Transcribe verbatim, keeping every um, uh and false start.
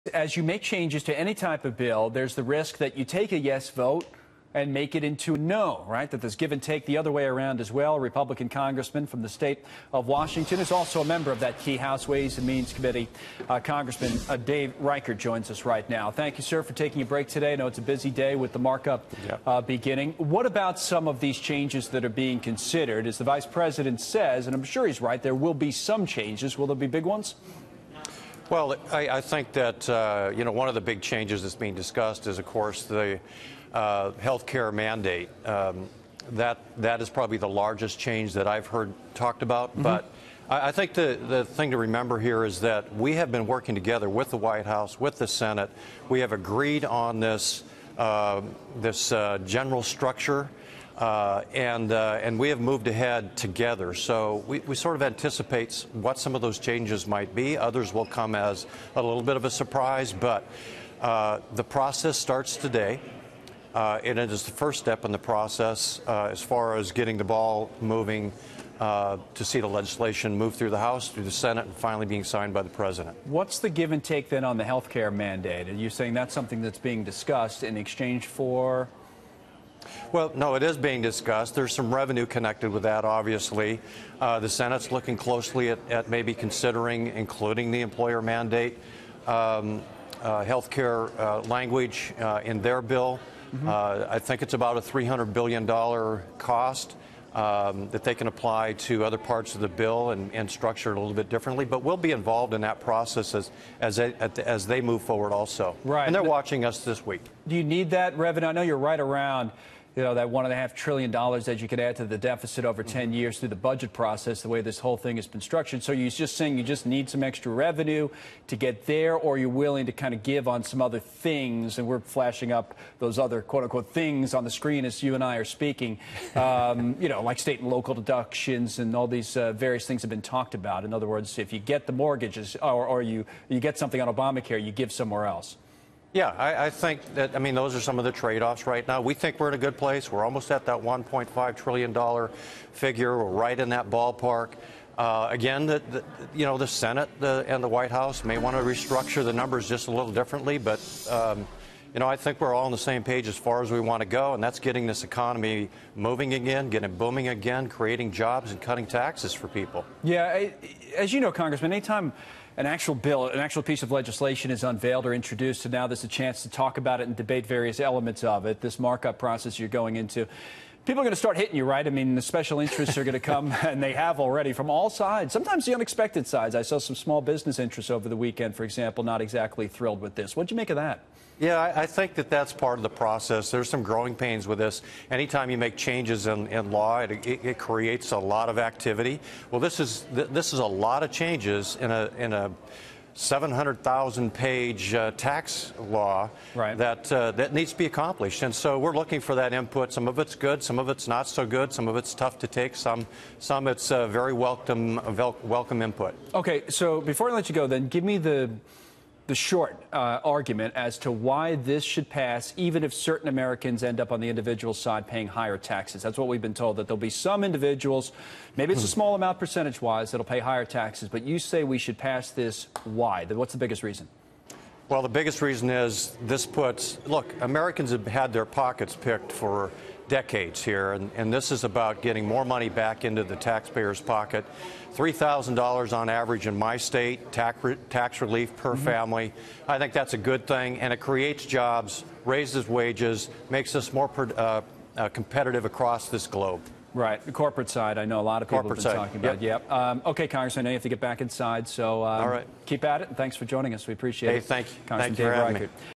As you make changes to any type of bill, there's the risk that you take a yes vote and make it into a no, right? That there's give and take the other way around as well. A Republican congressman from the state of Washington is also a member of that key House Ways and Means Committee. Uh, Congressman uh, Dave Reichert joins us right now. Thank you, sir, for taking a break today. I know it's a busy day with the markup uh, beginning. What about some of these changes that are being considered? As the vice president says, and I'm sure he's right, there will be some changes. Will there be big ones? Well, I, I think that, uh, you know, one of the big changes that's being discussed is, of course, the uh, health care mandate. Um, that, that is probably the largest change that I've heard talked about. Mm-hmm. But I, I think the, the thing to remember here is that we have been working together with the White House, with the Senate. We have agreed on this, uh, this uh, general structure. Uh, and uh, and we have moved ahead together. So we, we sort of anticipate what some of those changes might be. Others will come as a little bit of a surprise, but uh, the process starts today. Uh, and it is the first step in the process uh, as far as getting the ball moving uh, to see the legislation move through the House, through the Senate, and finally being signed by the President. What's the give and take then on the health care mandate? Are you saying that's something that's being discussed in exchange for? Well, no, it is being discussed. There's some revenue connected with that, obviously. Uh, the Senate's looking closely at, at maybe considering including the employer mandate um, uh, health care uh, language uh, in their bill. Mm-hmm. uh, I think it's about a three hundred billion dollars cost um, that they can apply to other parts of the bill and, and structure it a little bit differently. But we'll be involved in that process as, as, they, as they move forward also. Right. And they're watching us this week. Do you need that revenue? I know you're right around, you know, that one and a half trillion dollars that you could add to the deficit over ten years through the budget process, the way this whole thing has been structured. So you're just saying you just need some extra revenue to get there, or you're willing to kind of give on some other things, and we're flashing up those other quote-unquote things on the screen as you and I are speaking, um, you know, like state and local deductions and all these uh, various things have been talked about. In other words, if you get the mortgages or, or you, you get something on Obamacare, you give somewhere else. Yeah, I, I think that, I mean, those are some of the trade-offs right now. We think we're in a good place. We're almost at that one point five trillion dollars figure. We're right in that ballpark. Uh, again, the, the, you know, the Senate the, and the White House may want to restructure the numbers just a little differently, but, um, you know, I think we're all on the same page as far as we want to go, and that's getting this economy moving again, getting it booming again, creating jobs and cutting taxes for people. Yeah, as you know, Congressman, anytime an actual bill, an actual piece of legislation is unveiled or introduced, and now there's a chance to talk about it and debate various elements of it, this markup process you're going into, people are going to start hitting you, right? I mean, the special interests are going to come, and they have already, from all sides, sometimes the unexpected sides. I saw some small business interests over the weekend, for example, not exactly thrilled with this. What'd you make of that? Yeah, I, I think that that's part of the process. There's some growing pains with this. Anytime you make changes in, in law, it, it, it creates a lot of activity. Well, this is th this is a lot of changes in a in a seven hundred thousand page uh, tax law right. that uh, that needs to be accomplished. And so we're looking for that input. Some of it's good, some of it's not so good, some of it's tough to take, some some it's uh, very welcome welcome input. Okay, so before I let you go, then give me the. the short uh, argument as to why this should pass, even if certain Americans end up on the individual side paying higher taxes. That's what we've been told, that there'll be some individuals, maybe it's a small amount percentage-wise, that'll pay higher taxes. But you say we should pass this. Why? What's the biggest reason? Well, the biggest reason is this puts, look, Americans have had their pockets picked for decades here, and, and this is about getting more money back into the taxpayer's pocket. three thousand dollars on average in my state, tax, re tax relief per mm-hmm. family. I think that's a good thing, and it creates jobs, raises wages, makes us more uh, uh, competitive across this globe. Right. The corporate side, I know a lot of people corporate have been side. talking about. Yep. yep. Um, okay, Congressman, I know you have to get back inside, so um, All right. keep at it, and thanks for joining us. We appreciate hey, it. Thank you. Congressman Thank you Dave for having Reichert. me.